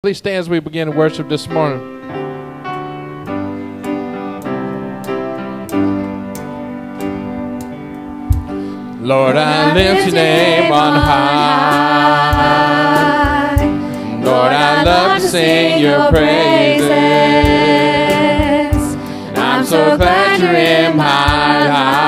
Please stand as we begin to worship this morning. Lord, I lift your name on high. Lord, I love to sing your praises. And I'm so glad you're in my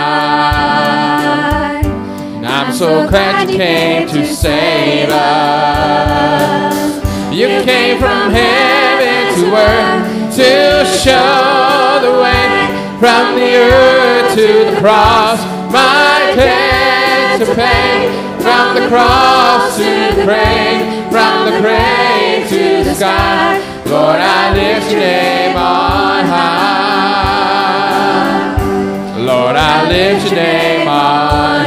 life. And I'm so glad you came to save us. You came from heaven to earth to show the way, from the earth to the cross, my debt to pay, from the cross to the grave, from the grave to the sky. Lord, I lift your name on high. Lord, I lift your name on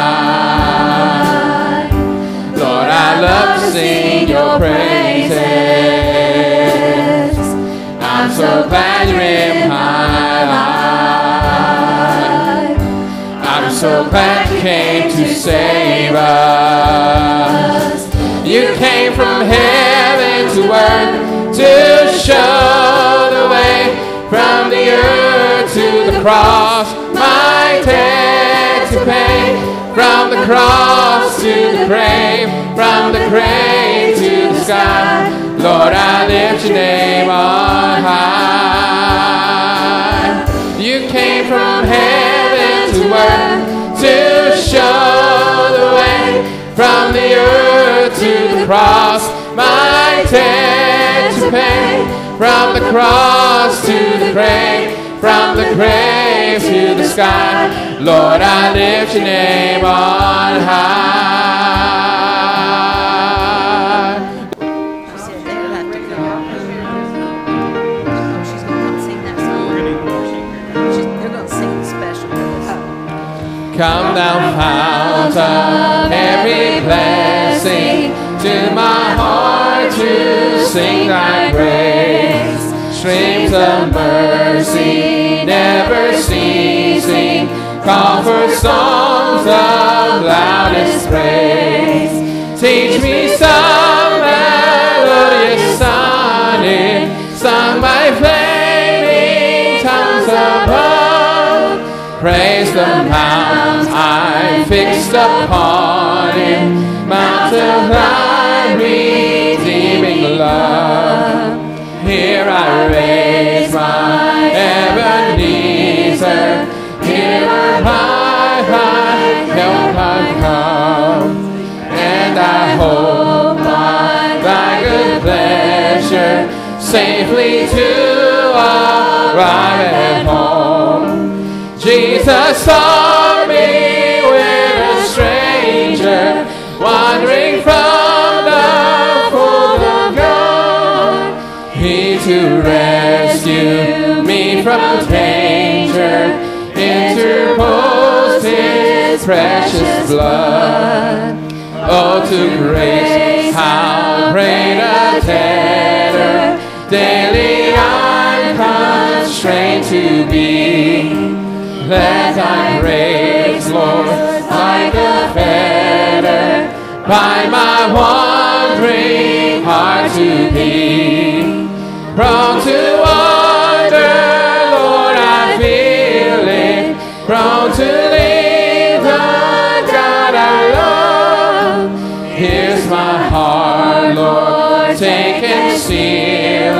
high. Lord, I love to sing your praises. I'm so glad you're in my life. I'm so glad you came to save us. You came from heaven to earth to show the way, from the earth to the cross, my debt to pay, from the cross to the grave, from the grave to the sky. Lord, I lift your name on high. You came from heaven to earth to show the way, from the earth to the cross, my debt to pay, from the cross to the grave, from the grave to the sky. Lord, I lift your name on high. She said they would have to come. She's going to come sing that song. They're going to sing special. Come thou fount of every blessing, to my heart to sing thy praise. Streams of mercy never ceasing, call for songs of loudest praise. Teach me some melodious sonnet, sung by flaming tongues above. Praise the mount I fixed upon it, mount of thy redeeming love. Here I raise my Ebenezer, here my help I come, and I hope by thy good pleasure safely to arrive at home. Jesus saw me when a stranger, wandering from the fold of God. He to rescue me from danger interposed his precious blood. Oh, to grace, how great a debtor daily I'm constrained to be. Let thy grace, Lord, like a fetter, bind my wandering heart to thee. Prone to wander, Lord, I feel it, prone to leave the God I love. Here's my heart, Lord, take and seal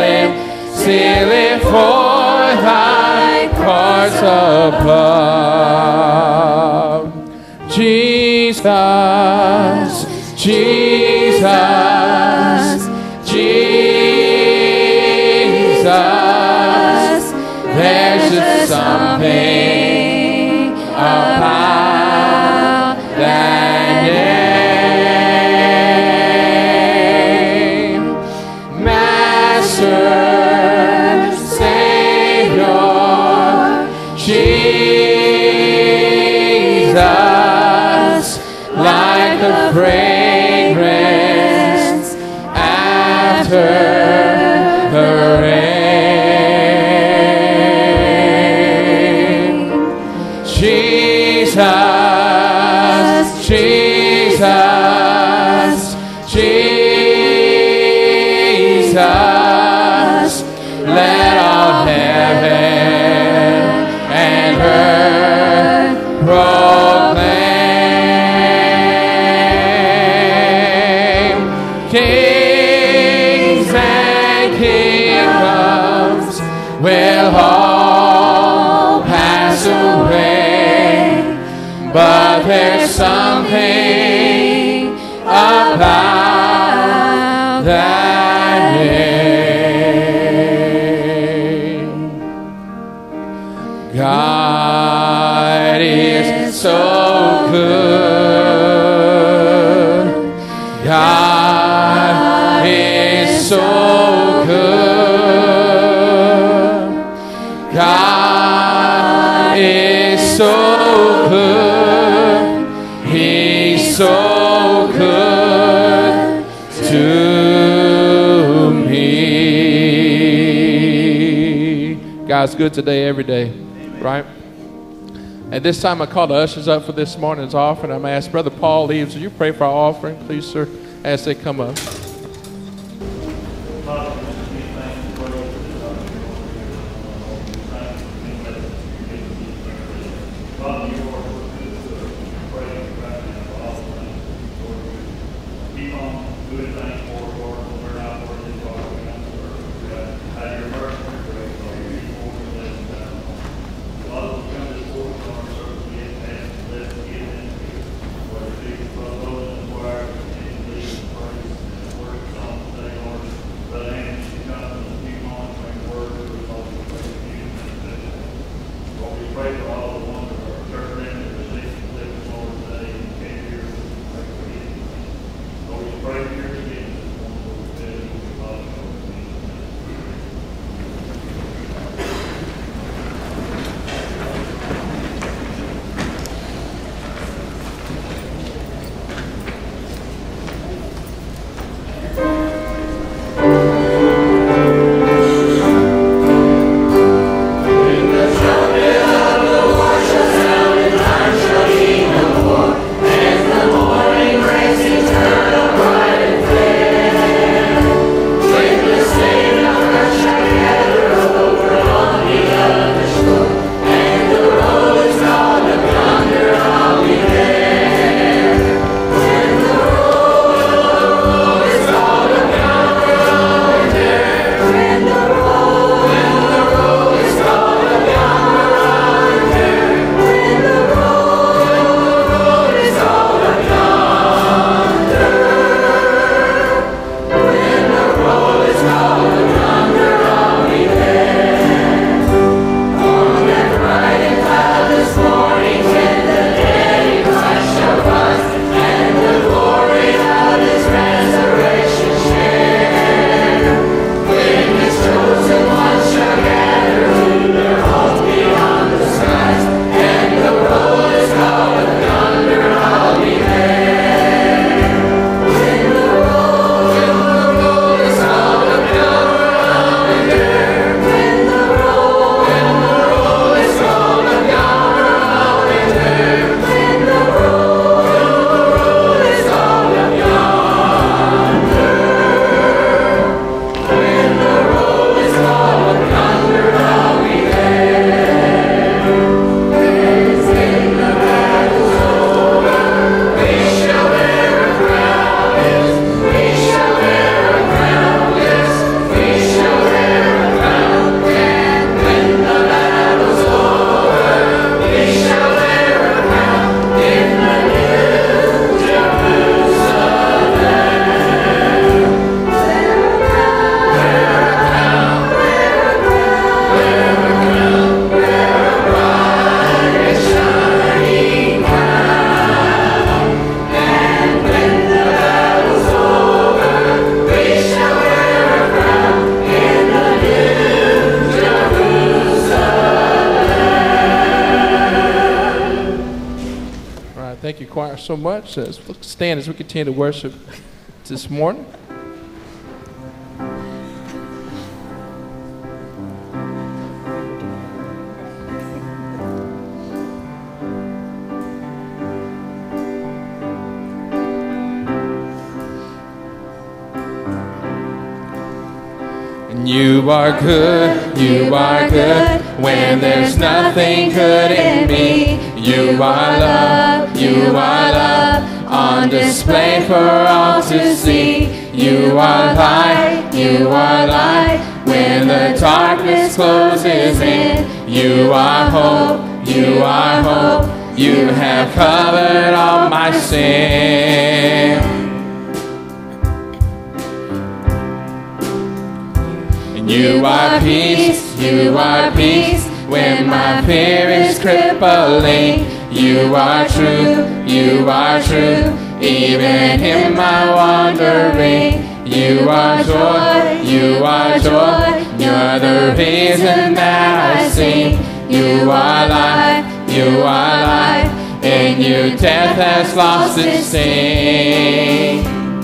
it for thy courts above. Jesus, Jesus, Jesus, there's just something about that name. Master, Jesus, like the fragrance after the rain. Jesus, Jesus, Jesus, Kings and kingdoms will all pass away, but there's something about that name. God is so good. God is so good. God is so good. He's so good to me. God's good today, every day, right? At this time, I call the ushers up for this morning's offering. I'm going to ask Brother Paul Leaves, would you pray for our offering, please, sir, as they come up. Thank you, choir, so much. Let's stand as we continue to worship this morning. You are good, you are good, when there's nothing good in me. You are love, on display for all to see. You are light, you are light. When the darkness closes in, you are hope, you are hope. You have covered all my sin. And you are peace, you are peace. When my fear is crippling, you are true, you are true. Even in my wandering, you are joy, you are joy. You're the reason that I sing. You are life, you are life. In you death has lost its sting.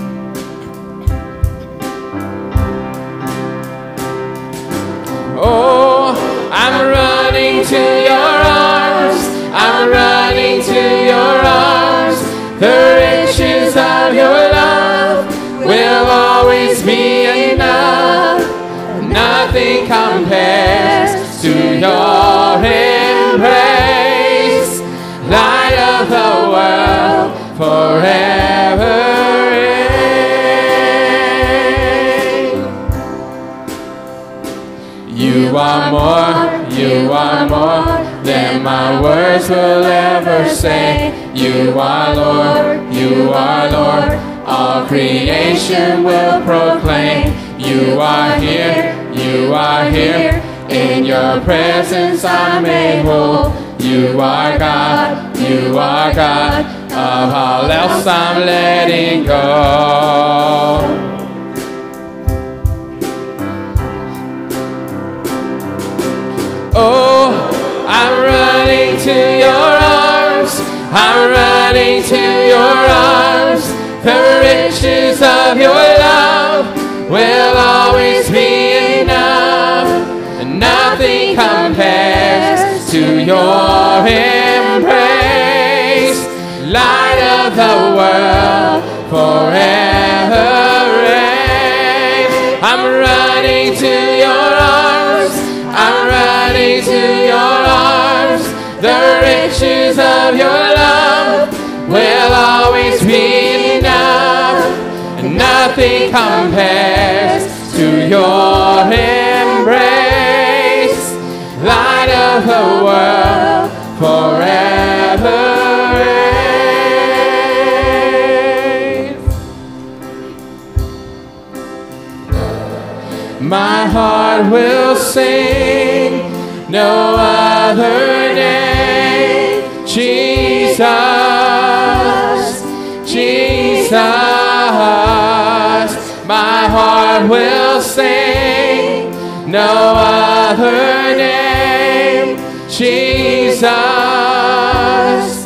Oh, I'm running to your arms, I'm running to your arms. The riches of your love will always be enough. Nothing compares to your embrace. Light of the world, forever reign. You are more than my words will ever say. You are Lord, you are Lord. All creation will proclaim. You are here, you are here. In your presence I'm made whole. You are God, you are God. Of all else I'm letting go. Oh, I'm running to your arms, I'm running to your arms. The riches of your love will always be enough. And nothing compares to your embrace. Light of the world, forever reign. I'm running to your arms, I'm running to your arms. The riches of your love will always be enough. And nothing compares to your embrace. Light of the world, forever reign. My heart will sing no other name. Jesus, Jesus. My heart will sing no other name. Jesus,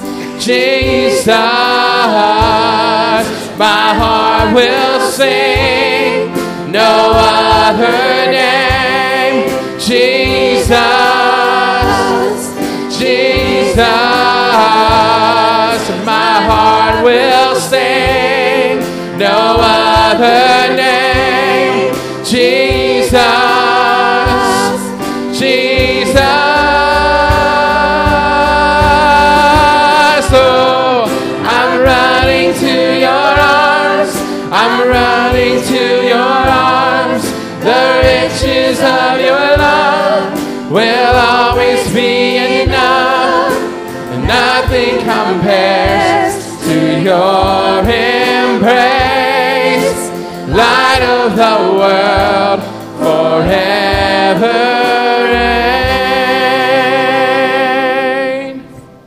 Jesus. My heart will sing no other name. Jesus, Jesus. My heart will sing no other name. Jesus, Jesus. Oh, I'm running to your arms, I'm running to your arms. The riches of your love will always be enough. And nothing compares to your embrace. Light of the world, forever reign.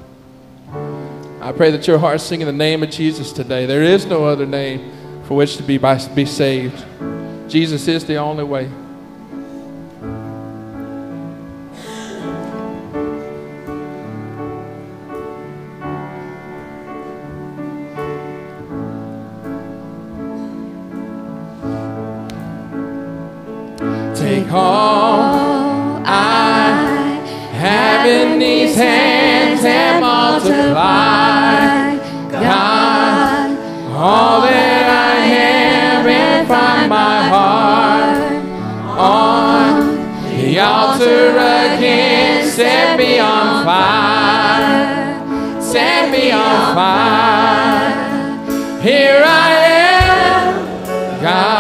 I pray that your heart sing in the name of Jesus today. There is no other name for which to be saved. Jesus is the only way. Take all I have in these hands and multiply, God, all that I have, and find my heart on the altar again. Set me on fire, set me on fire. Here I am, God.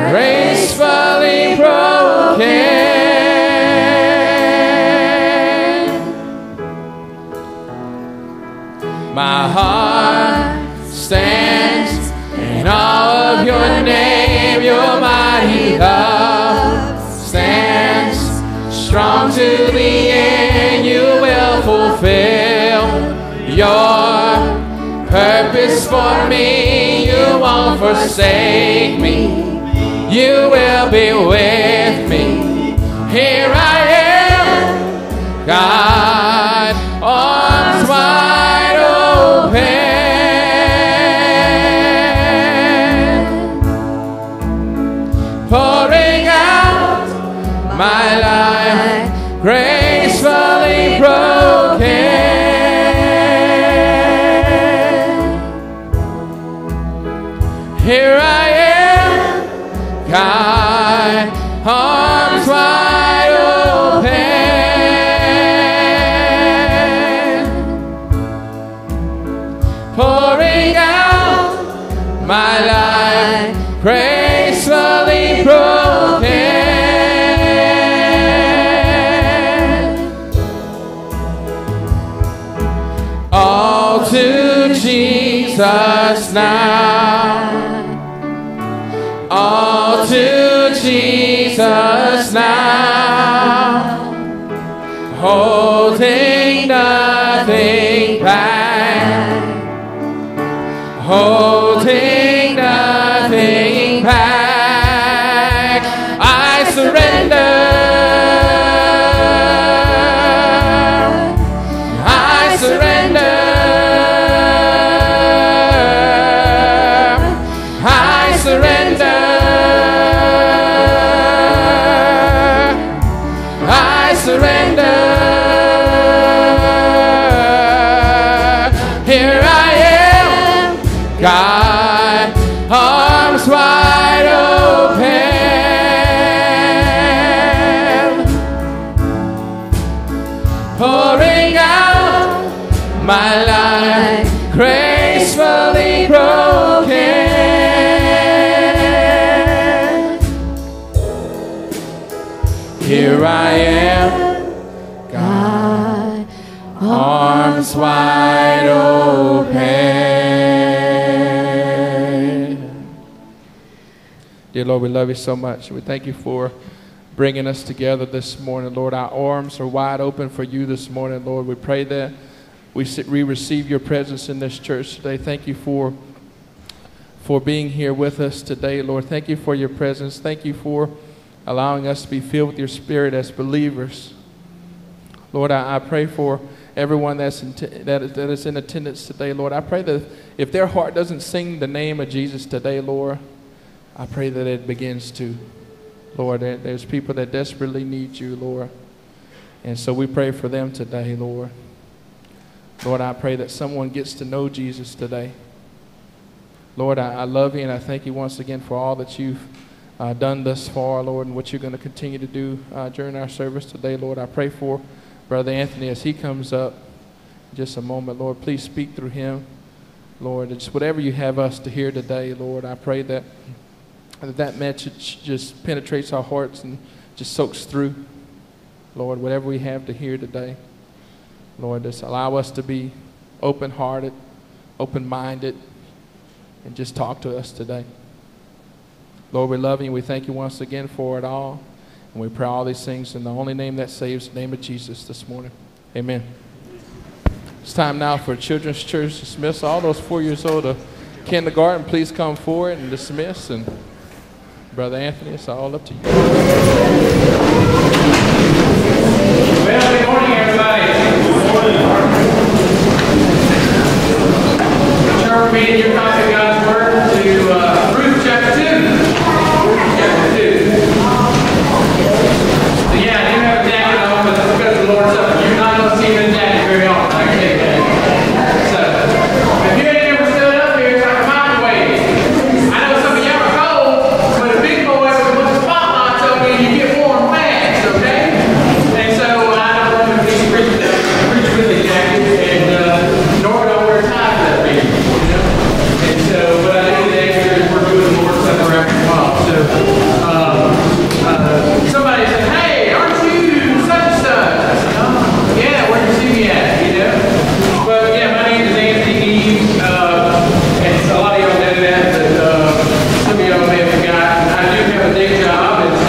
gracefully broken. My heart stands in awe of your name, your mighty love stands strong to the end. You will fulfill your purpose for me. You won't forsake me. You will be with me. Here I am, God, arms wide open. Pouring out my life, gracefully broken. Here I am, God, arms wide open. Pouring out my life, gracefully broken. All to Jesus now. All to Jesus now. Holding nothing back. Holding nothing back. I surrender. I surrender. I surrender. I surrender. Here I am, God, arms wide open. Pouring out my life, gracefully broken. Here I am, God, arms wide open. Dear Lord, we love you so much. We thank you for bringing us together this morning, Lord. Our arms are wide open for you this morning, Lord. We pray that we receive your presence in this church today. Thank you for being here with us today, Lord. Thank you for your presence. Thank you for allowing us to be filled with your Spirit as believers. Lord, I pray for everyone that is in attendance today, Lord. I pray that if their heart doesn't sing the name of Jesus today, Lord, I pray that it begins to. Lord, there's people that desperately need you, Lord. And so we pray for them today, Lord. Lord, I pray that someone gets to know Jesus today. Lord, I love you and I thank you once again for all that you've done thus far, Lord, and what you're going to continue to do during our service today, Lord. I pray for Brother Anthony as he comes up in just a moment, Lord. Please speak through him, Lord. Just whatever you have us to hear today, Lord, I pray that that message just penetrates our hearts and just soaks through, Lord, whatever we have to hear today. Lord, just allow us to be open-hearted, open-minded, and just talk to us today. Lord, we love you and we thank you once again for it all. And we pray all these things in the only name that saves, the name of Jesus this morning. Amen. It's time now for Children's Church to dismiss. All those 4 years old of kindergarten, please come forward and dismiss. And Brother Anthony, it's all up to you. Well, good morning, everybody. Turn with me in your copy of God's Word to Ruth chapter 2. Chapter 2. So yeah, I do have a jacket on, but that's because of the Lord's Supper. You're not going to see me in a jacket very often. I can tell you that. So, if you ain't ever stood up here, it's like a microwave. I know some of y'all are cold, but a big boy with a bunch of spotlights on you, you get warm fast, okay?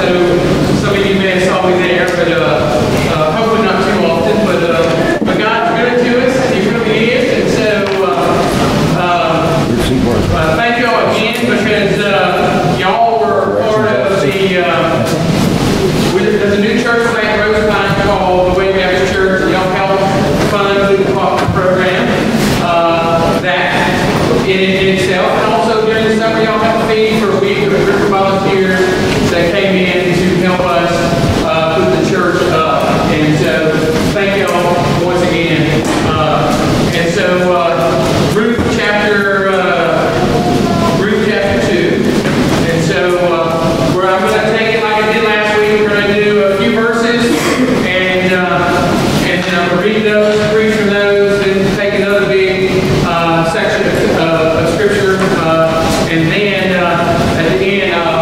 so some of you may have saw me there, but hopefully not too often. But God's good to us. He really is. And so thank you all again, because y'all were part of there's a new church plant in Rosepine called the Way Baptist Church, and y'all helped fund the program. That in itself, and also during the summer, y'all helped feed for a week of group of volunteers that came in to help us put the church up. And so, thank y'all once again. And so, Ruth chapter 2. And so, where I'm going to take it like I did last week, we're going to do a few verses, and then I'm going to read those, preach from those, and take another big section of Scripture, and then at the end,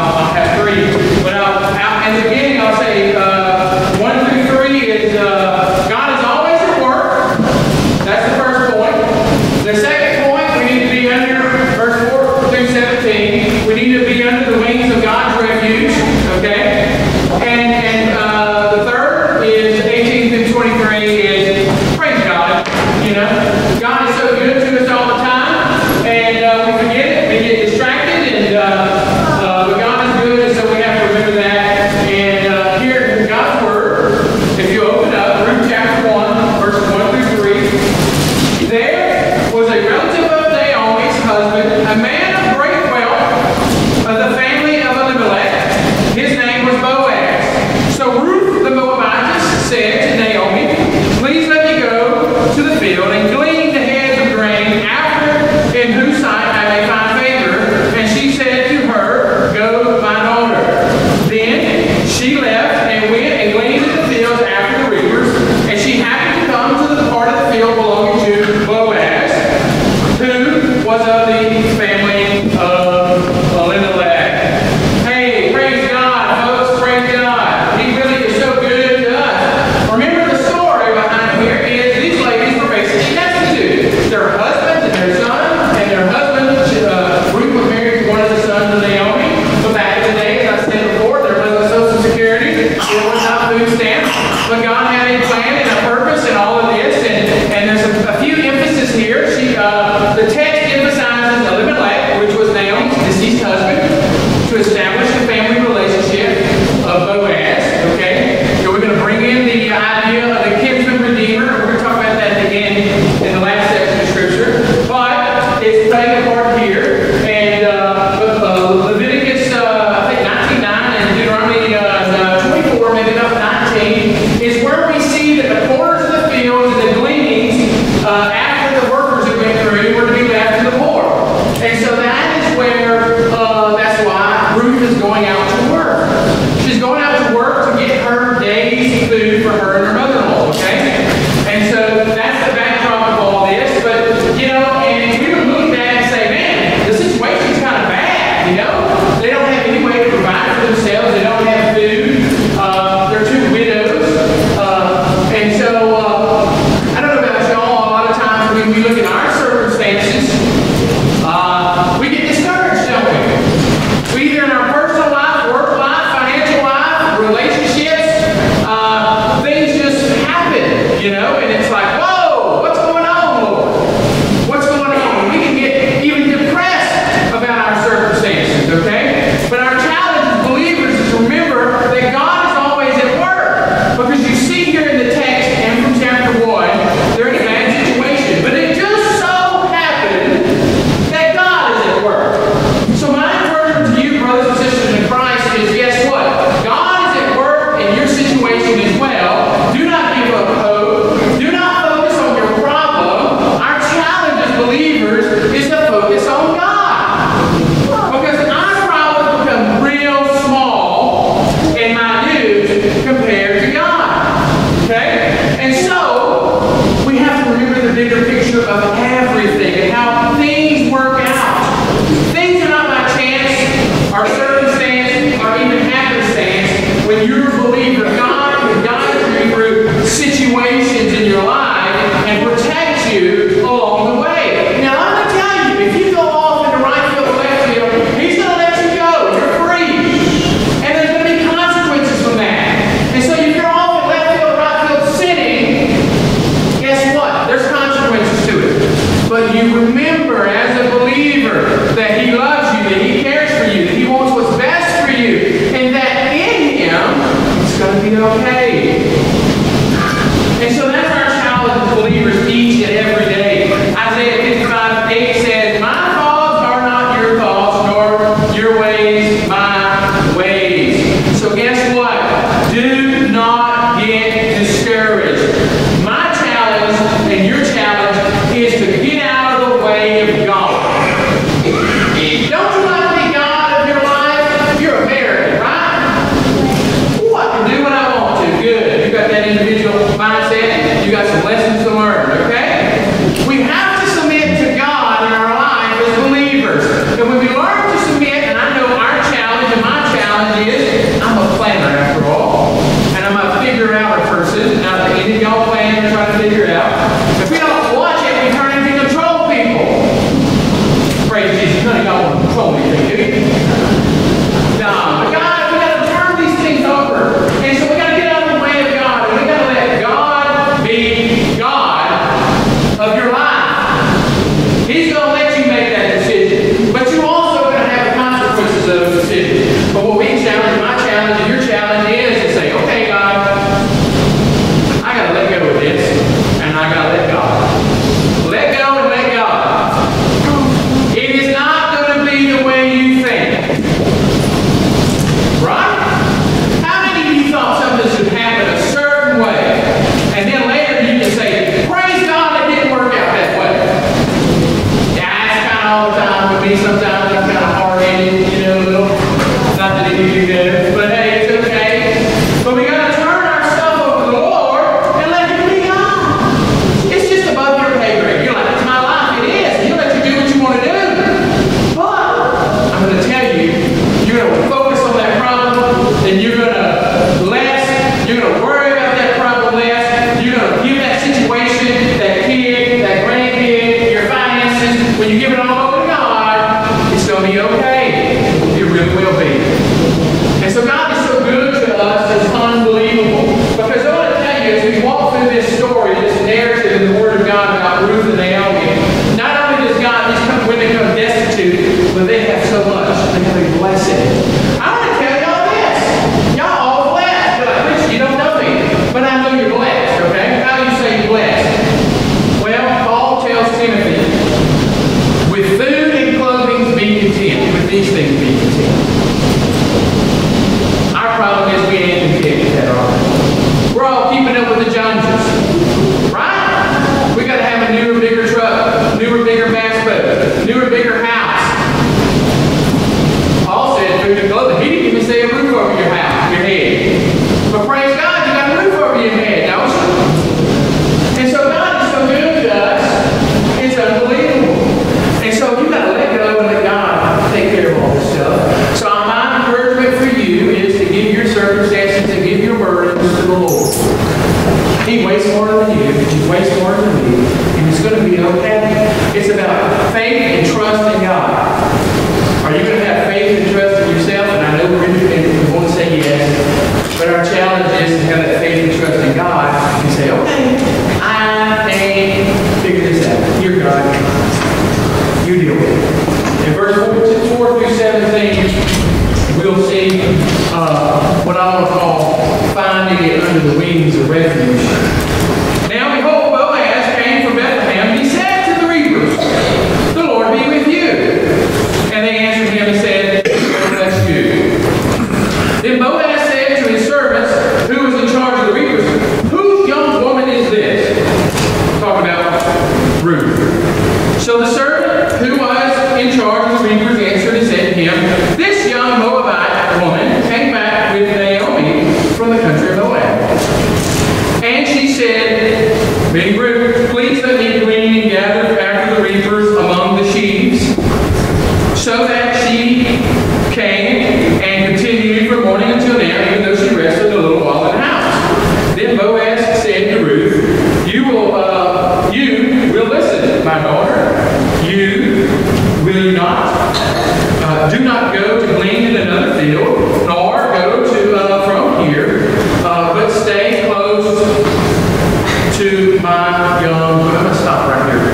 be okay. And so that's our challenge as believers each and every day. Isaiah 55:8 says, "My thoughts are not your thoughts, nor your ways my ways." So guess what? Do not get discouraged. My challenge and your challenge is to get out of the way of God. Don't you like to be God of your life? You're American, right? Oh, I can do what I want to. Good. You got that individual mindset. You got some lessons to learn, okay? We have to submit to God in our life as believers. And when we learn to submit, and I know our challenge and my challenge is, I'm a planner after all. And I'm a figure out a person. Now, if any of y'all plan to try to figure it out, if we don't watch it, we turn into control people. Praise Jesus. None of y'all want to control anything, do you? No. But God, we got to turn these things over. And so we got to get out of the way of God. And we got to let God be God of your life. He's going to let you make that decision. But you also going to have the consequences of those decisions. But what we challenge, my challenge, and your challenge is to say, okay, God, I got to let go of this. And I got to let God. Let go and let God. It is not going to be the way you think. Right? How many of you thought something should happen a certain way, and then later you can say, praise God, it didn't work out that way? Yeah, that's kind of all the time with me. Sometimes I'm kind of hard-headed, you know, a little. Not that it can do good, but hey, it's okay. But we got to turn our stuff over to the Lord and let Him be God. It's just above your pay grade. You're like, it's my life. It is. He'll let you do what you want to do. But I'm going to tell you, you're going to focus on that problem, and you're going to worry about that problem less. You're going to give that situation, that kid, that grandkid, your finances, when you give it all over to God, it's going to be okay. It really will be. And so God is so good to us, it's unbelievable. Because I want to tell you, as we walk through this story, this narrative in the Word of God about Ruth and Naomi, not only does God, these women come destitute, but they have so much. They have a blessing. I want to tell y'all this. Y'all all blessed. You're like, Rich, you don't know me. But I know you're blessed, okay? How do you say you're blessed? Well, Paul tells Timothy, with food and clothing be content. With these things be content. Our problem is we ain't content with that, are we? We're all keeping up with the Joneses. Right? We got to have a newer, bigger truck, newer, bigger bass boat, newer, bigger house. Paul said food and clothing. He didn't even say a roof over your house, your head. But praise God, you got a roof over your head, don't you? And so God is so good to us, it's unbelievable. And so you got to let go and let God take care of all this stuff. So my encouragement for you is to give your circumstances and give your burdens to the Lord. He weighs more than you. He weighs more than me. And it's going to be okay. It's about faith and trust in God. Are you going to have faith and trust in yourself? And I know we're independent. We want to say yes. But our challenge is to have that faith and trust in God and say, okay, I can figure this out. You're God. You deal with it. In verse 4 through 17, we'll see what I want to call finding it under the wings of refuge. Now behold, Boaz came from Bethlehem, and he said to the reapers, the Lord be with you. And they answered him and said, Lord bless you. Then Boaz said to his servants, who was in charge of the reapers, whose young woman is this? Talking about Ruth. So the servant who was in charge of the reapers answered and said to him, this young Moabite woman came back with Naomi from the country of Moab. And she said, being Ruth, please let me glean and gather after the reapers among the sheaves. So that she came and continued from morning until now, even though she rested a little while in the house. Then Boaz said to Ruth, you will listen, my daughter. Will you not? Do not go to glean in another field, nor go to from here, but stay close to my young. I'm going to stop right here.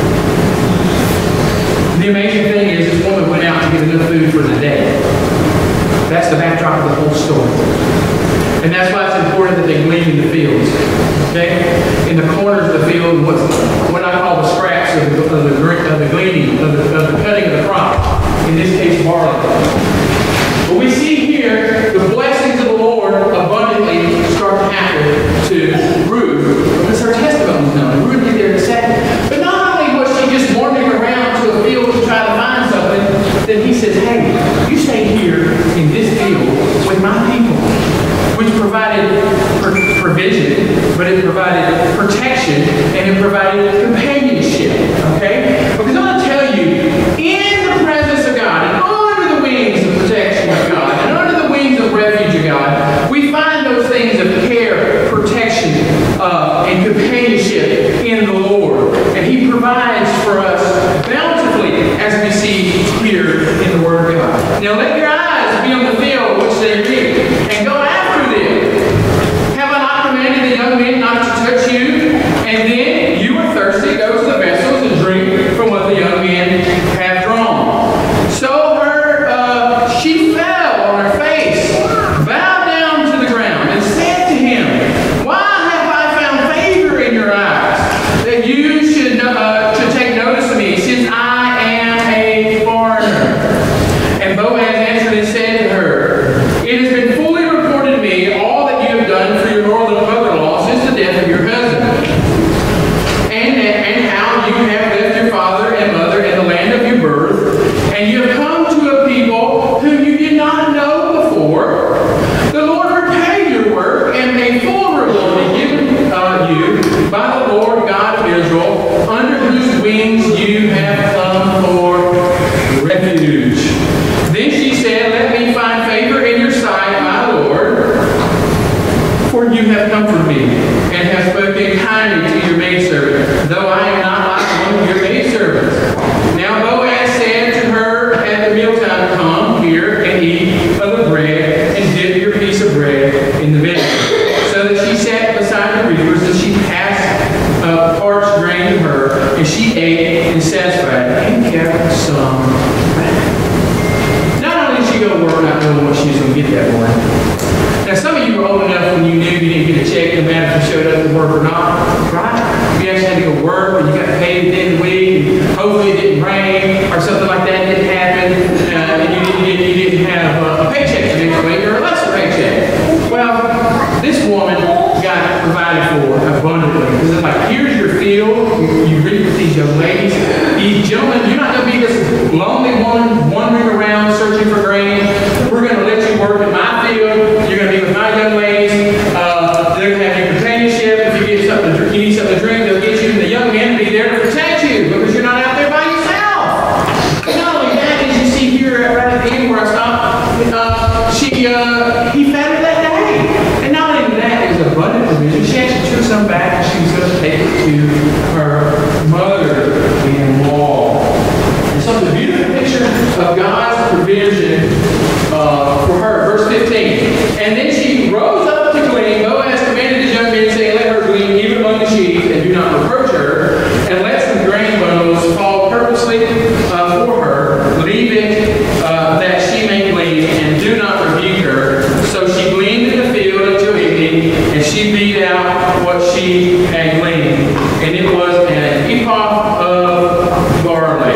The amazing thing is, this woman went out to get enough food for the day. That's the backdrop of the whole story. And that's why it's important that they glean in the fields. Okay? In the corners of the field, what I call the scraps of the gleaning, of the cutting of the crop. In this case, barley. But we see here the blessings of the Lord abundantly start to happen to Ruth, because her testimony is known. Ruth get there in a second. But not only was she just wandering around to a field to try to find something, then he says, hey, you stay here in this field with my people, which provided provision, but it provided protection, and it provided companionship. Okay? Because I want to tell you, in the presence of God, and under the wings of protection of God, and under the wings of refuge of God, we find those things of care, protection, and companionship in the Lord. And He provides for us bountifully, as we see here in the Word of God. Now let your eyes be on the field which they reap, and go after them. Have I not commanded the young men not to touch you? And then you are thirsty, go to the vessels and drink from what the young men have drawn. So she fell on her face, bowed down to the ground, and said to him, why have I found favor in your eyes, that you should take notice of me, since I am a foreigner? And Boaz answered and said to her, it has been fully reported to me all that you have done for your mother-in-law since the death of your husband, and how you have left your father and mother in the land of your birth, and you have come to a people whom you did not know before. The Lord repay your work, and a full reward be given you by the Lord God of Israel, under whose wings you have come for refuge. Then she said, let me find favor in your sight, my Lord, for you have comforted me, and have spoken kindly to your maidservant, though I am not like one of your maidservants. Now Boaz said to her at the mealtime, come here and eat of the bread, and dip your piece of bread in the vinegar. So that she sat beside the reapers, and she passed parched grain to her, and she ate and satisfied, and kept some back. Not only did she go to work not knowing what she was going to get that morning. Now some of you were old enough when you knew you didn't get a check, no matter if you showed up to work or not, right? You actually had to go work, and you got paid at the end of the week, and hopefully it didn't rain, or something like that didn't happen, and you didn't have a paycheck the next week, or a lesser paycheck. Well, this woman got provided for abundantly. Because it's like, here's your field, you reap with these young ladies. These gentlemen, you're not going to be this lonely woman wandering around searching for grain. We're going to let you work in my field. You're going to be with my young ladies. They're going to have your companionship. If you get something to drink, you need something to drink, they'll get you. And the young men will be there to protect you because you're not out there by yourself. And not only that, as you see here right at the end where I stopped, he fed her that day. And not only that, it was abundant provision. She actually took some back and she was going to take it to her mother-in-law. And so it's a beautiful picture of God's provision for her. Verse 15. And then she rose up to glean. Boaz commanded his young men, saying, let her glean even among the sheaves, and do not reproach her, and let some grain bundles fall purposely for her. Leave it that she may glean, and do not rebuke her. So she gleaned in the field until evening, and she beat out what she had gleaned. And it was an ephah of barley.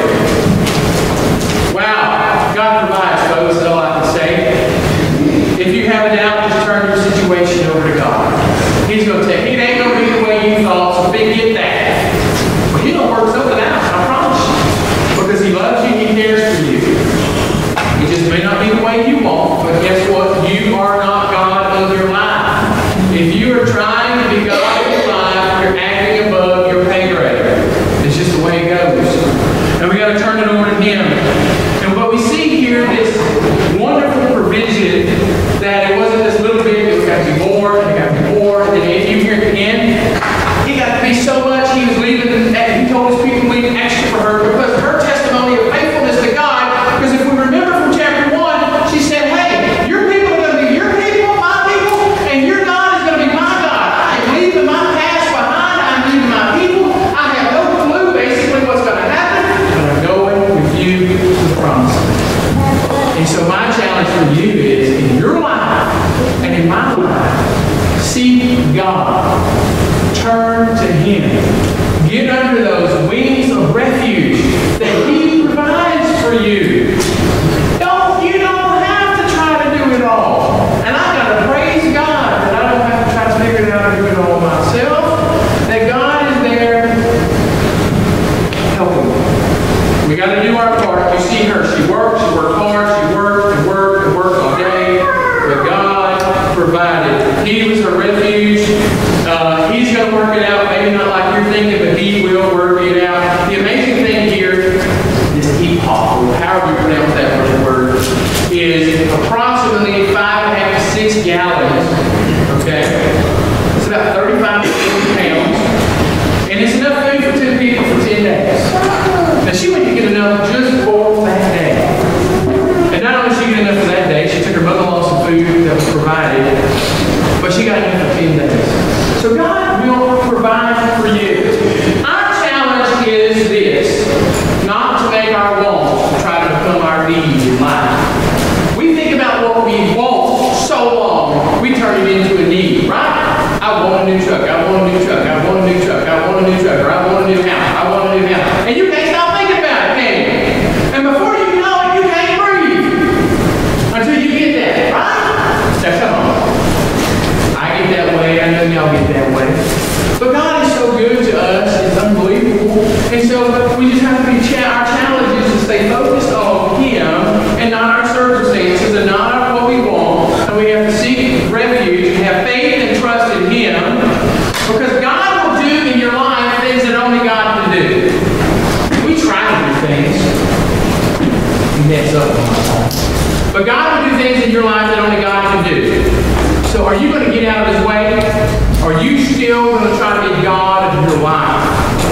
Wow, God provides, folks, that's all I can say. If you have a doubt, just turn your situation over to God. He's going to tell you, it ain't going to be the way you thought, so forget that. But He's going to work something out, I promise you. Because He loves you, He cares for you. It just may not be the way you want, but guess what? You are not God of your life. If you are trying to be God of your life, you're acting above your pay grade. It's just the way it goes. And we got to turn it over to Him. And what we see here, this wonderful provision, that it wasn't this little bit, it got to be more, and it got to be more. And if you hear God. Turn to Him. Get under those wings of refuge that He provides for you. You don't have to try to do it all. And I got to praise God that I don't have to try to figure it out and do it all myself. That God is there helping me. We got to do our part. You see her. She works hard. She worked all day. But God provided. He was her refuge. He's going to work it out. Maybe not like you're thinking, but He will work it out. The amazing thing here is epoch, however you pronounce that word, is approximately 5.5 to 6 gallons. Okay? It's about 35 to 40 pounds. And it's enough food for 2 people for 10 days. Now she went to get enough just for that day. And not only did she get enough for that day, she took her mother-in-law some food that was provided, but she got enough for 10 days. So God will provide for you. Our challenge is this: not to make our wants try to become our needs in life. We think about what we want so long, we turn it into a need, right? I want a new truck, I want a new truck, I want a new truck, I want a new truck, or I want a new house, I want a new house. And you can't stop thinking about it, can you? And before you know it, you can't breathe until you get that, right? Now come on. I get that way, I know y'all get that way. But God is so good to us, it's unbelievable. And so we just have to be, our challenge is to stay focused on Him and not our circumstances and not what we want. And we have to seek refuge and have faith and trust in Him, because God will do in your life things that only God can do. We try to do things. You mess up on my phone. But God will do things in your life that only God can do. So are you going to get out of His way? Or are you still going to try to be God of your life?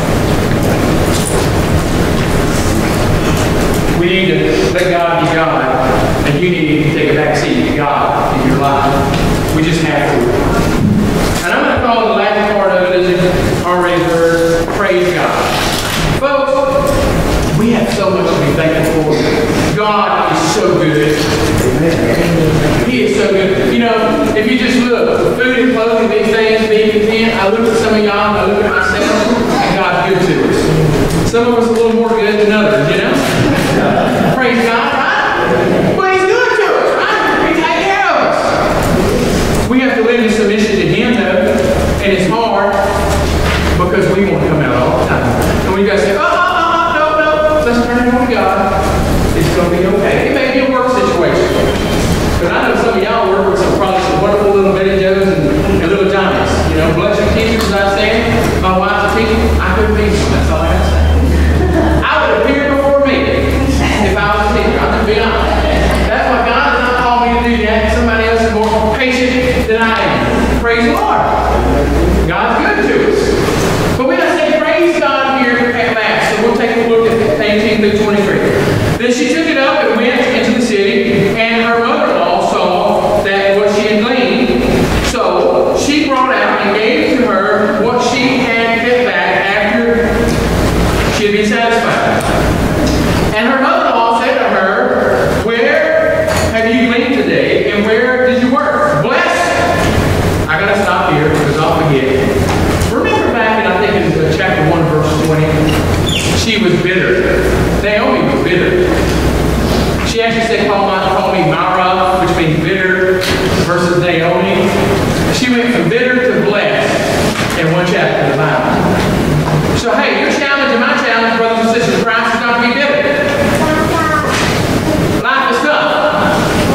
We need to let God be God, and you need to take a back seat to God in your life. We just have to. And I'm going to call the last part of it, as you already heard, praise God. Folks, we have so much to be thankful for. God is so good. He is so good. You know, if you just look, food and clothing, these things, being content, I look at some of y'all, and I look at myself, and God's good to us. Some of us a little more good than others, you know? Praise God, right? Well, He's good to us, right? He takes care of us. We have to live in submission to Him, though, and it's hard because we want to come out all the time. And we got to say, no, let's turn it over to God. It's going to be okay. It may be a work situation. But I know some of y'all work with probably some wonderful little Betty Joes and little Johnnies. You know, bless your teachers, as I say. My wife's a teacher. I couldn't be one. That's all I got to say. I would appear before me if I was a teacher. I'm just being honest. That's why God did not call me to do that. Somebody else is more patient than I am. Praise the Lord. God's good to us. But we got to say praise God here at Mass. So we'll take a look at 18 through 23. Then she took it up and went into the city, and her mother-in-law saw that what she had gleaned. So she brought out and gave to her what she had kept back after she had been satisfied. And her mother-in-law said to her, "Where have you gleaned today, and where did you work?" Bless. I got to stop here because I'll forget. Remember back in, I think it was chapter 1, verse 20, she was bitter. Naomi was bitter. She actually said, call me Mara, which means bitter, versus Naomi. She went from bitter to blessed in one chapter of the Bible. So hey, your challenge and my challenge, brothers and sisters in Christ, is not to be bitter. Life is tough.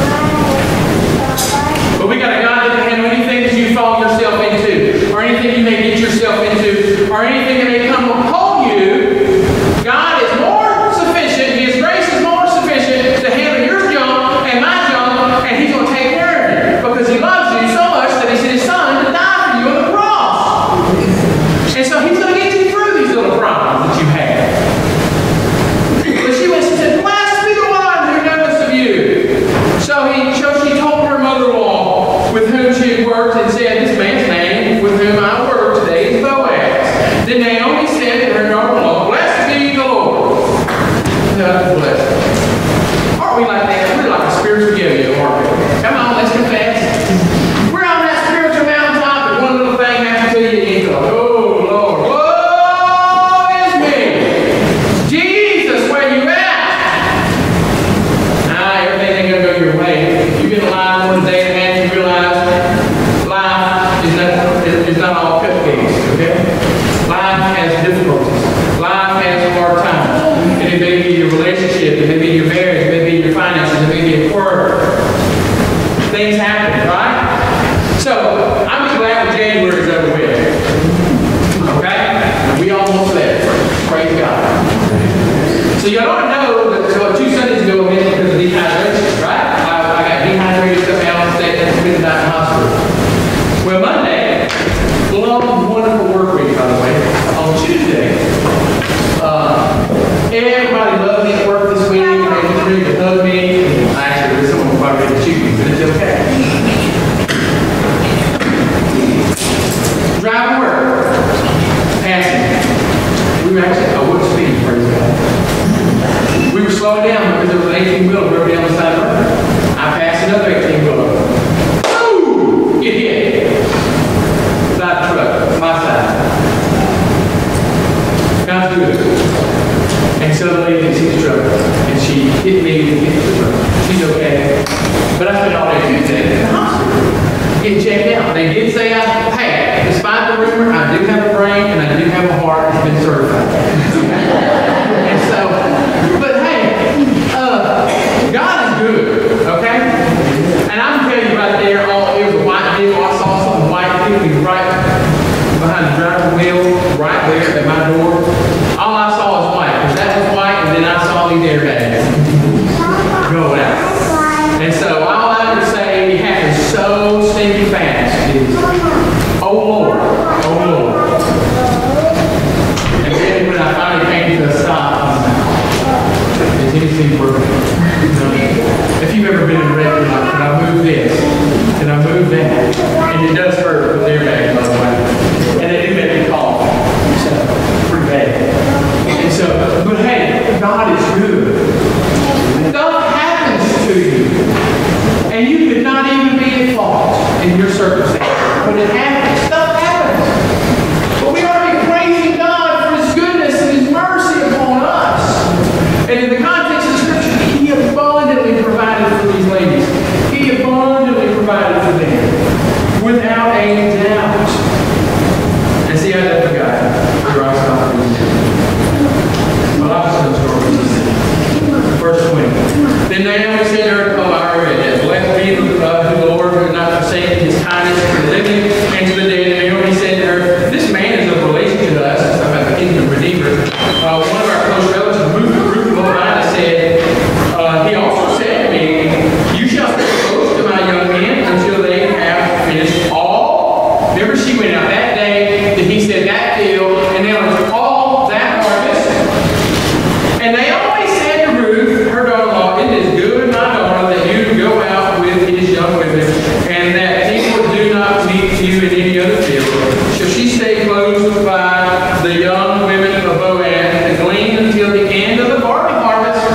But we got a God that can handle anything that you fall yourself into, or anything you may get yourself into, or anything that may come upon you. God is more sufficient, His grace is more sufficient to handle your junk and my junk, and He's going to take care of you. Because He loves you so much that He sent His Son to die for you on the cross. And so He's going to get you through these little problems that you have. But she went and said, "Blessed be the one who knows of you." So she told her mother-in-law with whom she had worked and said, "This man's name with whom I work today is Boaz." Then Naomi said to her daughter-in-law, "Blessed be the Lord." God bless. Aren't we like that? We're like a spiritual yo-yo, aren't we? Come on, let's confess. We're on that spiritual mountaintop, and one little thing case, okay? Life has difficulties. Life has hard times. And it may be your relationship, it may be your marriage, it may be your finances, it may be at work. Things happen, right? So, I'm just glad when January is over with. Okay? And we almost there. Praise God. So y'all don't know that 2 Sundays ago I missed because of dehydration, right? I got dehydrated coming out and stayed at midnight in the hospital. Well, Monday, long, wonderful work week, by the way. On Tuesday, everybody loved me at work this week, and they just ready to hug me. Actually, there's someone probably ready to shoot me, but it's okay. Driving work, passing. We were actually, I wouldn't speed, praise God. We were slowing down because there was an 18-wheeler drove down the side of the road. I passed another 18-wheeler. Boom! Get hit. Side truck, my side. God's good. And so the lady sees the truck, and she hit me and hit the truck. She's okay. But I spent all day Tuesday in the hospital. Get checked out. They did say, hey, despite the rumor, I do have a brain and I do have a heart that's been certified. And so, but hey, God is good, okay? And I'm telling you right there, it was a white vehicle. I saw something white hitting right behind the driver's wheel, right there at my door. All I saw was white, because that was white, and then I saw these airbags go out. And so all I would say, it happened so stinking fast is, oh Lord, oh Lord. And then when I finally came to a stop, is anything working? If you've ever been in a red light, can I move this? Can I move that? And it does hurt with airbags, by the way. And they do make me cough. So, pretty bad. And so, but hey, God is good. Stuff happens to you. And you could not even be at fault in your circumstance. But it happens. Stuff happens. But we ought to be praising God for His goodness and His mercy upon us. And in the context of Scripture, He abundantly provided for these ladies. He abundantly provided for them. Without a doubt. And see, I never forgot. Well, I was going to start with this. Verse 20. Then Naomi said to her, oh, I already read that. Blessed be the Lord who has not forsaken His kindness to the living and to the dead. And Naomi said to her, this man is of relation to us. It's about the kingdom redeemer. One of our close relatives, Ruth Moabite, said, he also said to me, you shall stay close to my young men until they have finished all. Remember, she went out that day that he said that field, and there was all that harvest. And they always said to Ruth, her daughter-in-law, it is good, my daughter, that you go out with his young women, and that people do not meet you in any other field. Shall she stay close by the young women of Boaz and glean until the end of the barley harvest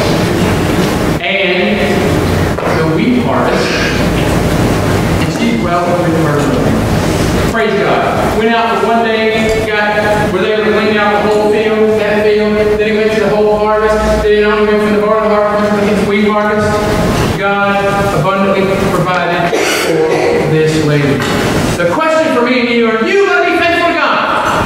and the wheat harvest? And she dwelt with her. Praise God. Went out for one day, were able to clean out the whole field, that field, then he went to the whole harvest, then he only went from the barley harvest to the wheat harvest. God abundantly provided for this lady. The question for me and you, are you going to be faithful to God?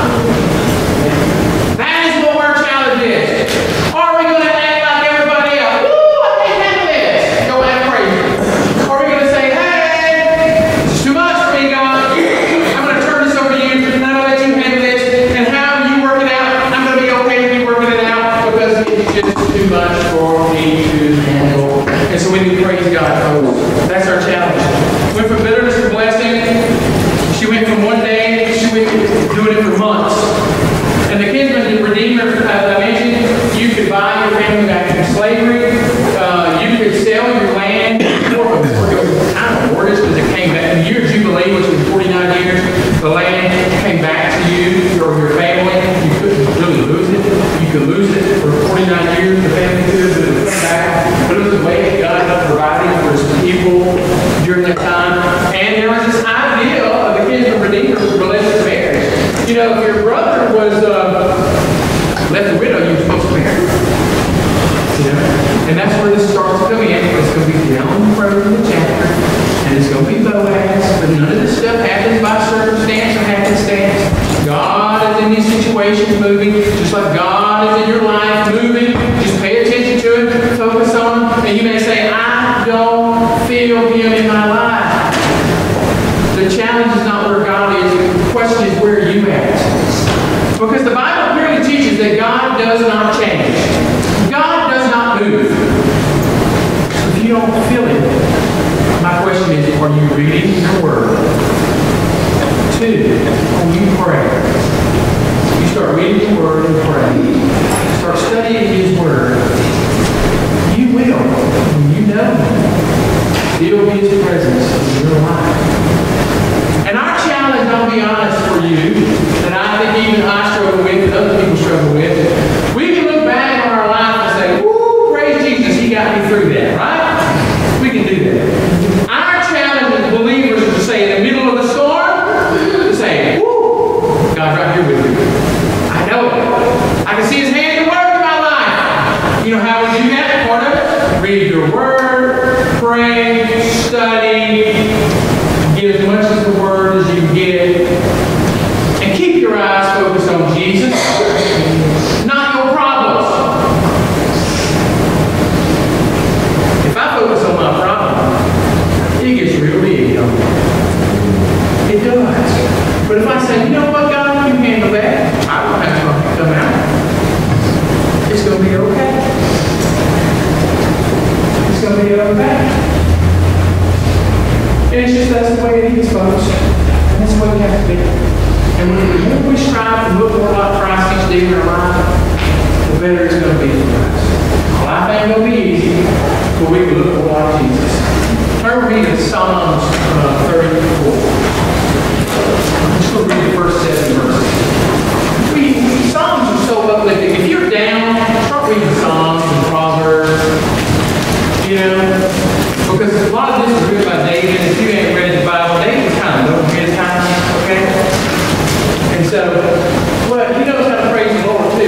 That is what our challenge is. Are we going to act like everybody else? Woo, I can't handle this. Go ahead and praise Him. Or are we going to say, hey, this is too much for me, God. I'm going to turn this over to you, and I'm going to let you handle this. And how you work it out, I'm going to be okay with you working it out because it's just too much for me to handle. And so we need to praise God. That's our challenge. Went from bitterness to blessing. She went from one day, she went doing it for months. And the kinsman redeemer, as I mentioned, you could buy your family back from slavery. You could sell your land. I don't know where it is because it came back. In the year of Jubilee, which was 49 years, the land came back to you or your family. You couldn't really lose it. You could lose it for 49 years. The family could, but it would come back. But it was the way that God provided for His people during that time. And there was this idea of the kinsman redeemer related to marriage. You know, if your brother was left a widow, you were supposed to marry. You know? And that's where this starts to come in. It's going to be down the road in the chapter. And it's going to be Boaz. But none of this stuff happens by circumstance or happenstance. situations moving, just like God is in your life moving. Just pay attention to it, focus on it. And you may say, I don't feel Him in my life. The challenge is not where God is. The question is, where are you at? Because the Bible clearly teaches that God does not change. God does not move. So if you don't feel it, my question is, are you reading your Word? 2, when you pray, you start reading your Word and praying. Start studying His Word. You will, when you know Him, feel His presence in your life. And our challenge, I'll be honest for you, that I think even I struggle with and other people struggle with, we can look back on our life and say, woo, praise Jesus, He got me through that, right? We can do that. Our challenge as believers is to say, in the middle of the storm, to say, woo, God's right here with me. I know it. I can see His hand at work in my life. You know how we do that? Part of it? Read your Word, pray, study, get as much of the Word as you can get, and keep your eyes focused on Jesus, not your problems. If I focus on my problem, it gets real big, don't it? It does. But if I say, you know what, God, you handle that, I don't have to come out. It's going to be okay. It's going to be okay. And it's just that's the way it is, folks. And that's the way we have to be. And when the more we strive to look more like Christ each day in our life, the better it's going to be for us. Life ain't going to be easy, but we can look more like Jesus. Turn with me to Psalms 34. I'm just going to read the first 7 verses. Psalms are so uplifting. If you're down, start reading Psalms and Proverbs. You know? Because a lot of this is written by David, and if you ain't read the Bible, David's kind of known for his time, okay? And so, well, he knows how to praise the Lord too.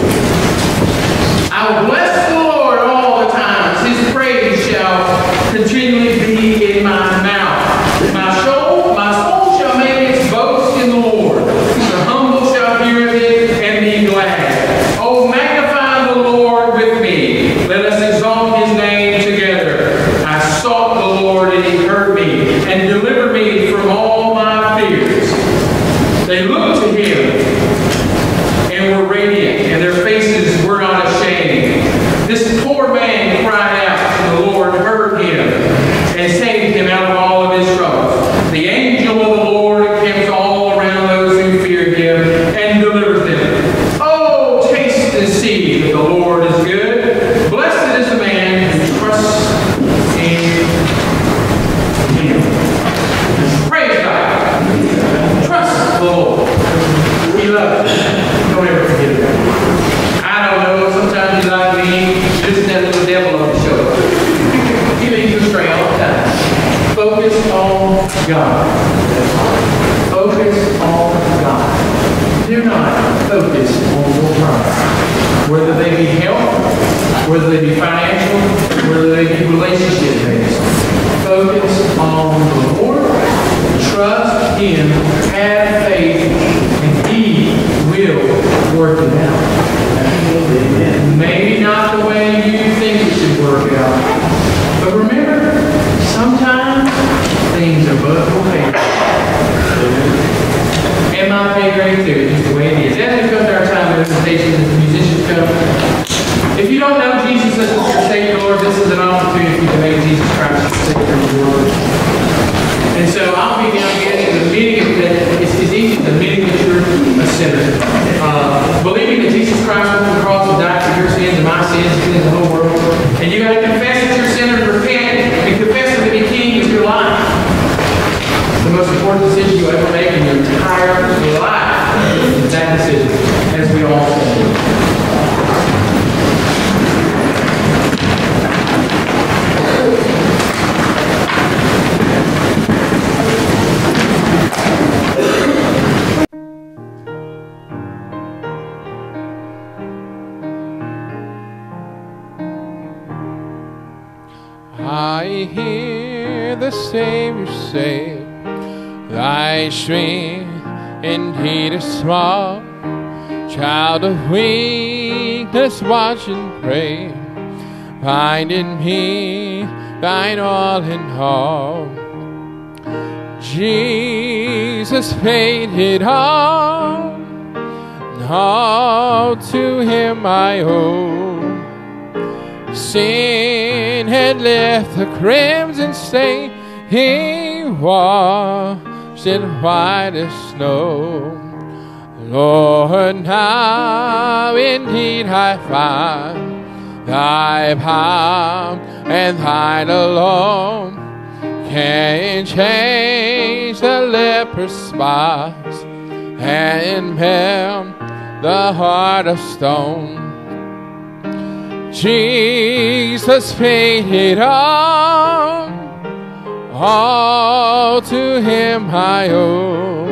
I will bless the Lord all the times. His praise shall continually be in my mouth. My soul shall make its boast in the Lord. The humble shall hear of it and be glad. Oh, magnify the Lord with me. Let us exalt His name together. I sought the Lord, and He heard me, and delivered me from all my fears. They looked to Him, and were radiant, and their faces were not ashamed. This poor man cried out, and the Lord heard him, and saved him out of all of his troubles. The angel of the Lord encamps all around those who fear Him, and delivers them. Oh, taste and see that the Lord is good. Blessed is the man who trusts in Him. Praise God. Trust the Lord. He loves you. Don't ever forget it. I don't know, sometimes you like me, this is that little devil on the shoulder. He leads you astray all the time. Focus on God. Focus on God. Do not focus on your problems. Whether they be health, whether they be financial, whether they be relationship based. Focus on the Lord. Trust Him. Have faith. And He will work it out. Maybe not the way you think it should work out. But remember, sometimes things are but okay. And my pay grade too, just the way it is. As we come to our time of invitation, as the musicians come, if you don't know Jesus as your Savior, Lord, this is an opportunity to make Jesus Christ your Savior and Lord. And so I'll be down here in the meeting that it's easy to admitting that you're a sinner. Believing that Jesus Christ went to the cross and died for your sins and my sins and the whole world. And you got to confess that you're a sinner and repent and confess that the King is your life. The most important decision you'll ever make in your entire life is that decision, as we all say. I hear the Savior say, Thy strength indeed is small. child of weakness, watch and pray. Find in me thine all in all. Jesus paid it all, and all to him I owe. Sin had left the crimson stain, he washed it white as snow. Lord, now indeed I find thy power and thine alone can change the leper's spots and melt the heart of stone. Jesus paid it all to him I owe.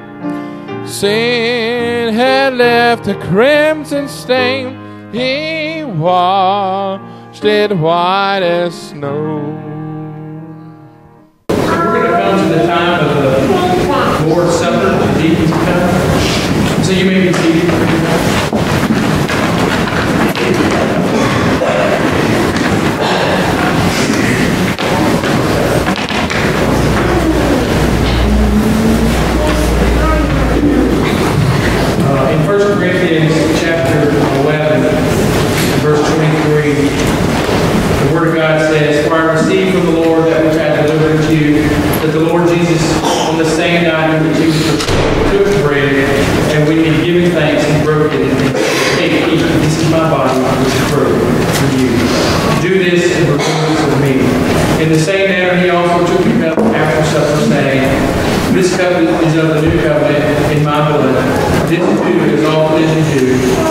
Sin had left a crimson stain, he washed it white as snow. We're going to come to the time of the Lord's Supper, the deacons come. So you may be seated. In 1 Corinthians chapter 11, verse 23, the Word of God says, "For I received from the Lord that which I delivered to you, that the Lord Jesus, on the same night in which he took bread, and when he had given thanks, he broke it, and said, Take, eat, this is my body, which is broken for you. Do this in remembrance of me. In the same manner he also took the cup after supper, saying, This cup is of the new covenant in my blood. This do as often as you do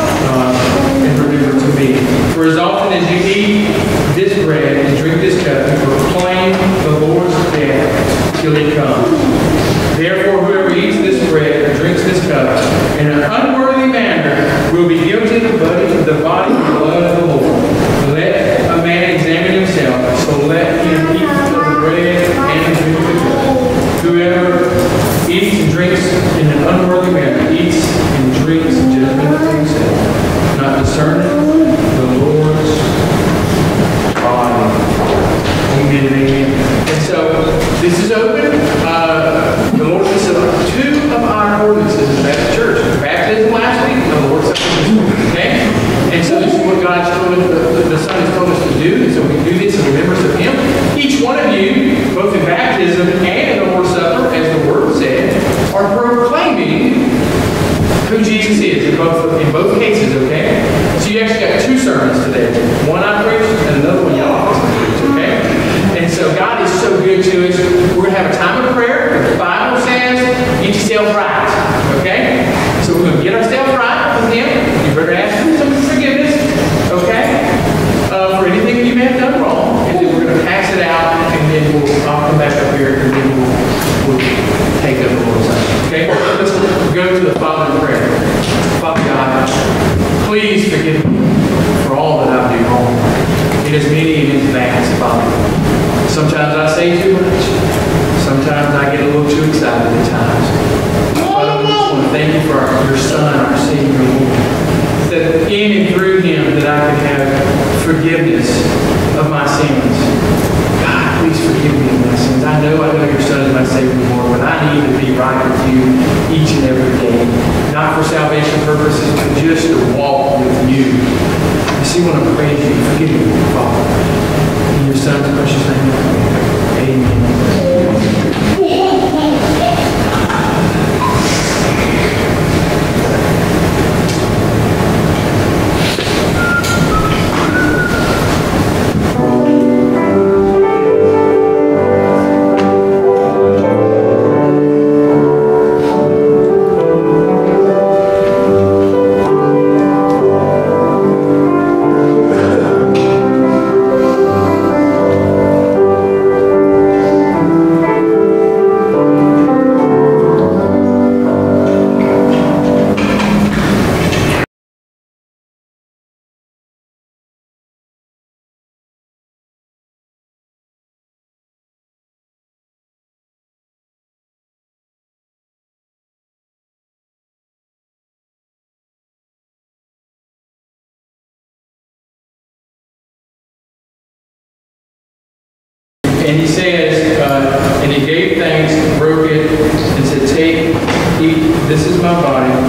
in remembrance of me. For as often as you eat this bread and drink this cup, you proclaim the Lord's death till he comes. Therefore, whoever eats this bread or drinks this cup in an unworthy manner will be guilty of the body and the blood of the Lord. Let a man examine himself, so let him eat of the bread and drink the cup. Whoever eats and drinks in an unworthy manner eats and drinks judgment of himself, not discerning the Lord's body. Amen and amen. And so, this is open. The Lord says two of our ordinances in the Baptist Church. Baptism last week and the Lord's Supper this week. Okay? And so this is what God's told us, the Son has told us to do. And so we do this in remembrance of him. Each one of you, both in baptism and in the Lord's Supper, as the Word said, are proclaiming who Jesus is in both cases, okay? So you actually got two sermons today. One I preached and another one y'all preached, okay? And so God is so good to us. We're going to have a time of prayer. The Bible says, get yourself right, okay? So we're going to get ourselves right with him. You better ask him some forgiveness, okay? For anything that you may have done wrong. And then we're going to pass it out, and then I'll come back up here, and then we'll take up the Lord's Supper. Okay? Let's go to the Father in prayer. Father God, please forgive me for all that I do wrong. It is many and in advance, Father. Sometimes I say too much. Sometimes I get a little too excited at times. Father, we just want to thank you for your Son, our Savior, Lord. That in and through him that I can have forgiveness of my sins. God, please forgive me of my sins. I know your Son is my Savior, Lord, but I need to be right with you each and every day. Not for salvation purposes, but just to walk with you. I just want to praise you. Forgive me, Father. In your Son's precious name, amen. And he says, and he gave thanks, broke it, and said, take, eat, this is my body,